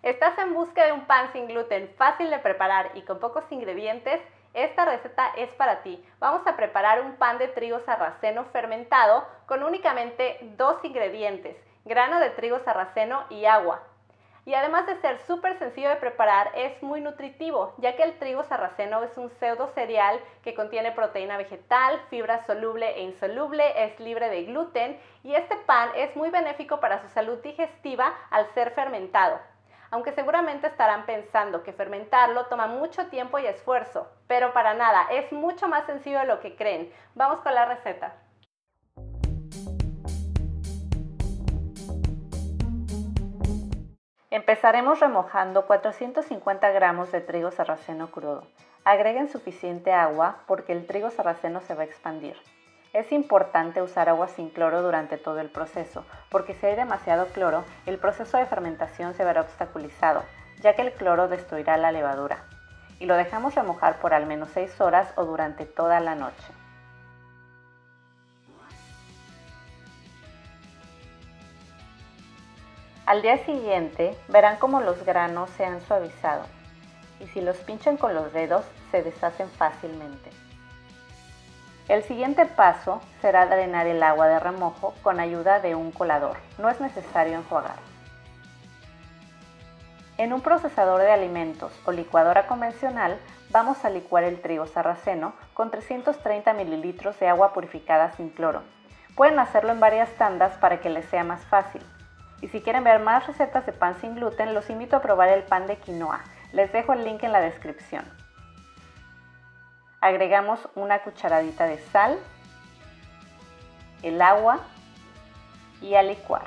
¿Estás en busca de un pan sin gluten, fácil de preparar y con pocos ingredientes? Esta receta es para ti. Vamos a preparar un pan de trigo sarraceno fermentado con únicamente 2 ingredientes, grano de trigo sarraceno y agua. Y además de ser súper sencillo de preparar, es muy nutritivo, ya que el trigo sarraceno es un pseudo cereal que contiene proteína vegetal, fibra soluble e insoluble, es libre de gluten y este pan es muy benéfico para su salud digestiva al ser fermentado. Aunque seguramente estarán pensando que fermentarlo toma mucho tiempo y esfuerzo, pero para nada, es mucho más sencillo de lo que creen. Vamos con la receta. Empezaremos remojando 450 gramos de trigo sarraceno crudo. Agreguen suficiente agua porque el trigo sarraceno se va a expandir. Es importante usar agua sin cloro durante todo el proceso, porque si hay demasiado cloro, el proceso de fermentación se verá obstaculizado, ya que el cloro destruirá la levadura. Y lo dejamos remojar por al menos 6 horas o durante toda la noche. Al día siguiente verán cómo los granos se han suavizado y si los pinchan con los dedos se deshacen fácilmente. El siguiente paso será drenar el agua de remojo con ayuda de un colador. No es necesario enjuagar. En un procesador de alimentos o licuadora convencional vamos a licuar el trigo sarraceno con 330 mililitros de agua purificada sin cloro. Pueden hacerlo en varias tandas para que les sea más fácil. Y si quieren ver más recetas de pan sin gluten, los invito a probar el pan de quinoa. Les dejo el link en la descripción. Agregamos una cucharadita de sal, el agua y a licuar.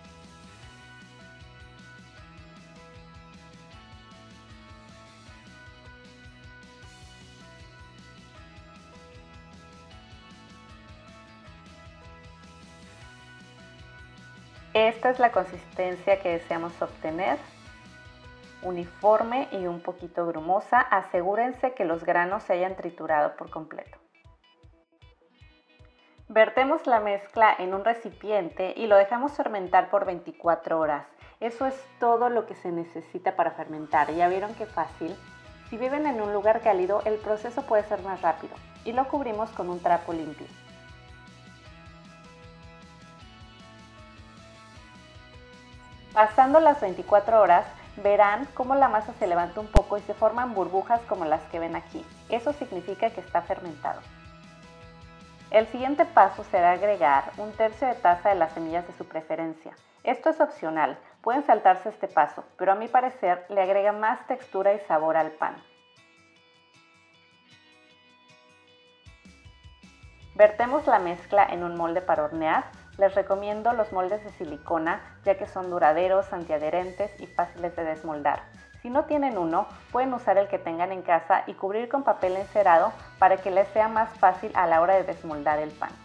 Esta es la consistencia que deseamos obtener, uniforme y un poquito grumosa. Asegúrense que los granos se hayan triturado por completo. Vertemos la mezcla en un recipiente y lo dejamos fermentar por 24 horas. Eso es todo lo que se necesita para fermentar. ¿Ya vieron qué fácil? Si viven en un lugar cálido, el proceso puede ser más rápido y lo cubrimos con un trapo limpio. Pasando las 24 horas, verán cómo la masa se levanta un poco y se forman burbujas como las que ven aquí. Eso significa que está fermentado. El siguiente paso será agregar 1/3 de taza de las semillas de su preferencia. Esto es opcional, pueden saltarse este paso, pero a mi parecer le agrega más textura y sabor al pan. Vertemos la mezcla en un molde para hornear. Les recomiendo los moldes de silicona, ya que son duraderos, antiadherentes y fáciles de desmoldar. Si no tienen uno, pueden usar el que tengan en casa y cubrir con papel encerado para que les sea más fácil a la hora de desmoldar el pan.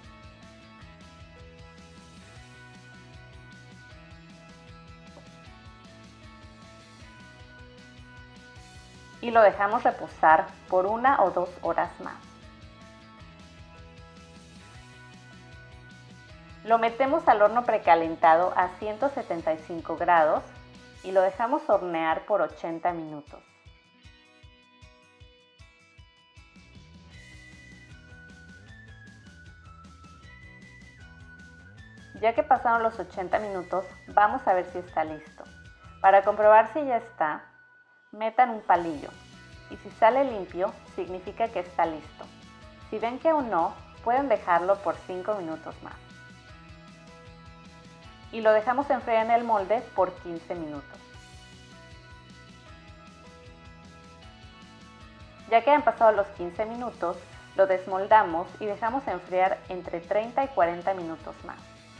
Y lo dejamos reposar por 1 o 2 horas más. Lo metemos al horno precalentado a 175 grados y lo dejamos hornear por 80 minutos. Ya que pasaron los 80 minutos, vamos a ver si está listo. Para comprobar si ya está, metan un palillo y si sale limpio, significa que está listo. Si ven que aún no, pueden dejarlo por 5 minutos más. Y lo dejamos enfriar en el molde por 15 minutos. Ya que han pasado los 15 minutos, lo desmoldamos y dejamos enfriar entre 30 y 40 minutos más.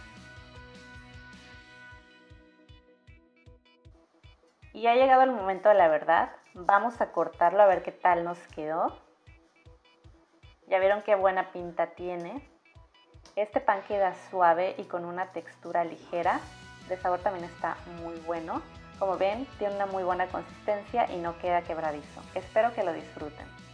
Y ha llegado el momento de la verdad. Vamos a cortarlo a ver qué tal nos quedó. Ya vieron qué buena pinta tiene. Este pan queda suave y con una textura ligera. De sabor también está muy bueno. Como ven, tiene una muy buena consistencia y no queda quebradizo. Espero que lo disfruten.